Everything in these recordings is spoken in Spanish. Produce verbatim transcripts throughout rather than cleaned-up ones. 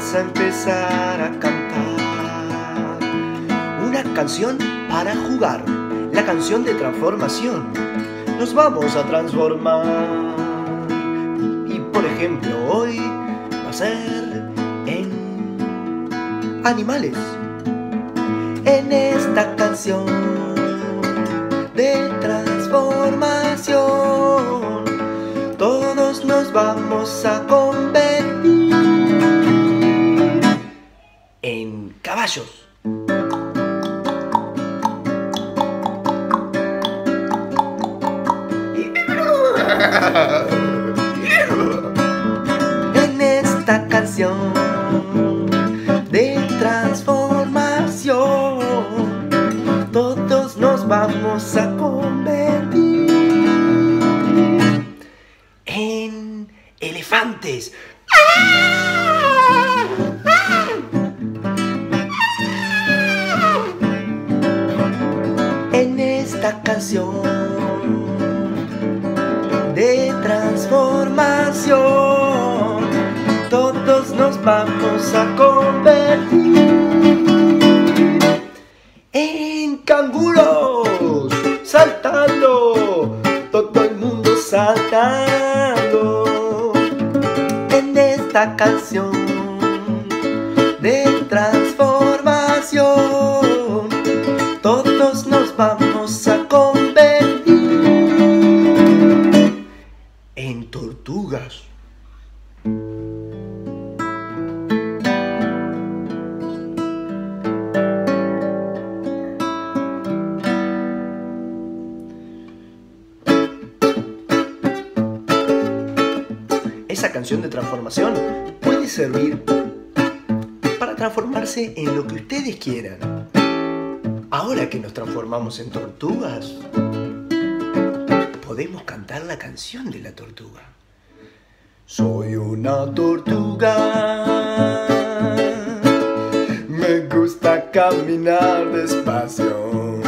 vamos a empezar a cantar una canción para jugar, la canción de transformación. Nos vamos a transformar y, por ejemplo, hoy va a ser en animales. En esta canción de transformación todos nos vamos a convertir en caballos. En esta canción de transformación todos nos vamos a convertir en elefantes. En esta canción de transformación todos nos vamos a convertir en canguros, saltando, todo el mundo saltando. En esta canción de transformación todos nos vamos a convertir en tortugas. Esa canción de transformación puede servir para transformarse en lo que ustedes quieran. Ahora que nos transformamos en tortugas, podemos cantar la canción de la tortuga. Soy una tortuga, me gusta caminar despacio.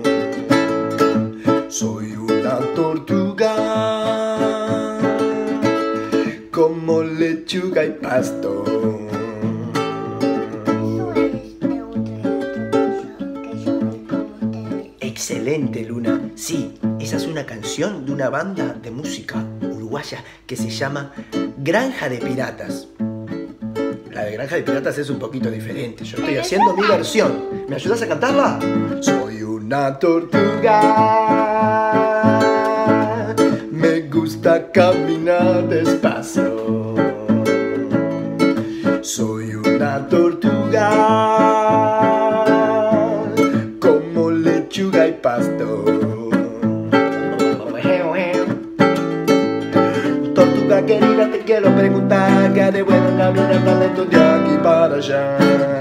Soy una tortuga, como lechuga y pasto. Excelente, Luna. Sí, esa es una canción de una banda de música uruguaya que se llama Granja de Piratas. La de Granja de Piratas es un poquito diferente. Yo estoy haciendo mi versión. ¿Me ayudas a cantarla? Soy una tortuga, me gusta caminar despacio. Soy una tortuga, como lechuga y pasto. Tortuga querida, te quiero preguntar ¿qué hay de bueno en caminar tan lento de aquí para allá?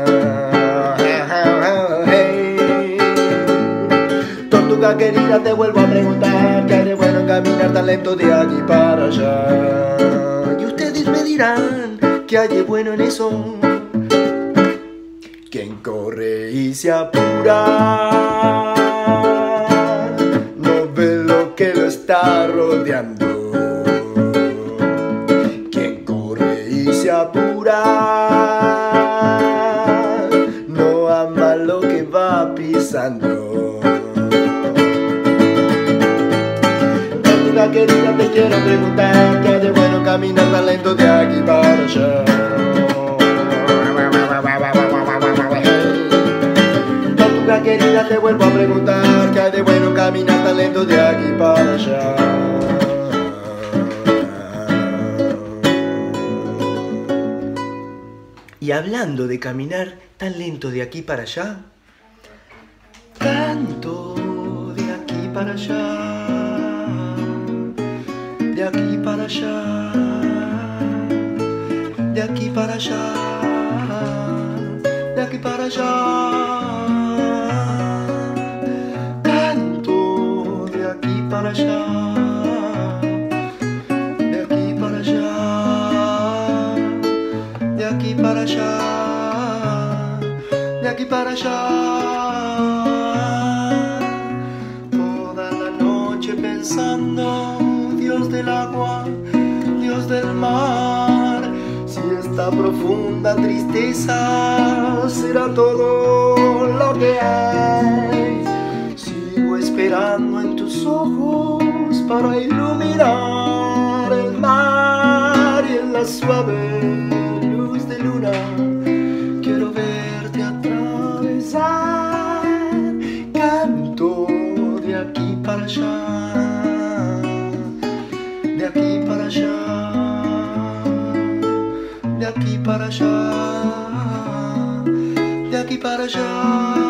Hey. Tortuga querida, te vuelvo a preguntar ¿qué hay de bueno en caminar tan lento de aquí para allá? Y ustedes me dirán ¿qué hay de bueno en eso? Quien corre y se apura no ve lo que lo está rodeando. Quien corre y se apura no ama lo que va pisando. Tortuga querida, te quiero preguntar ¿qué hay de bueno caminar tan lento de aquí para allá? Tortuga querida, te vuelvo a preguntar ¿qué hay de bueno caminar tan lento de aquí para allá? Y hablando de caminar tan lento de aquí para allá, canto de aquí para allá, de aquí para allá, de aquí para allá, de aquí para allá. Canto de aquí para allá, de aquí para allá, de aquí para allá, de aquí para allá. Toda la noche pensando, Dios del agua, Dios del mar, si está esta profunda tristeza será todo lo que hay. Sigo esperando en tus ojos para iluminar el mar, y en la suave luz de luna quiero verte atravesar. Canto de aquí para allá, de aquí para allá, de aquí para allá, de aquí para allá.